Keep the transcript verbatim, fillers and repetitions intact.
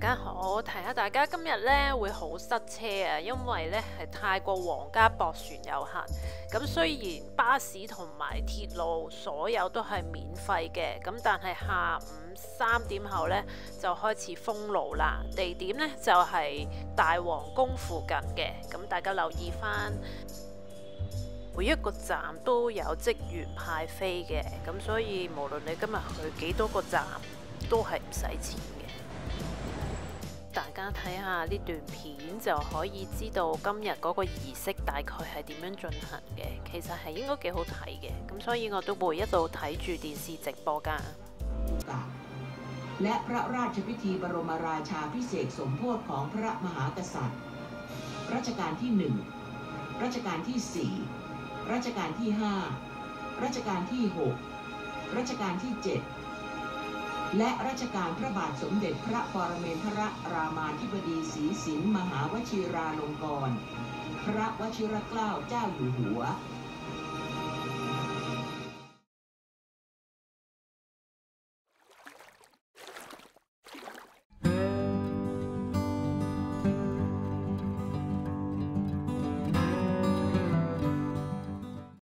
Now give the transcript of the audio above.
家好，提下大家今日咧會好塞車啊，因為咧係泰國皇家駁船遊行。咁雖然巴士同埋鐵路所有都係免費嘅，咁但係下午三點後咧就開始封路啦。地點咧就係大皇宮附近嘅，咁大家留意翻。每一個站都有職員派飛嘅，咁所以無論你今日去幾多個站，都係唔使錢嘅。大家睇下呢段片就可以知道今日嗰個儀式大概係點樣進行嘅。其實係應該幾好睇嘅，咁所以我都會一路睇住電視直播㗎。 และพระราชพิธีบรมราชาภิเษกสมโภชของพระมหากษัตริย์รัชกาลที่หนึ่งรัชกาลที่สี่รัชกาลที่ห้ารัชกาลที่หกรัชกาลที่เจ็ดและรัชกาลพระบาทสมเด็จพระปรเมนทรรามาธิบดีศรีสินมหาวชิราลงกรณ์พระวชิรเกล้าเจ้าอยู่หัว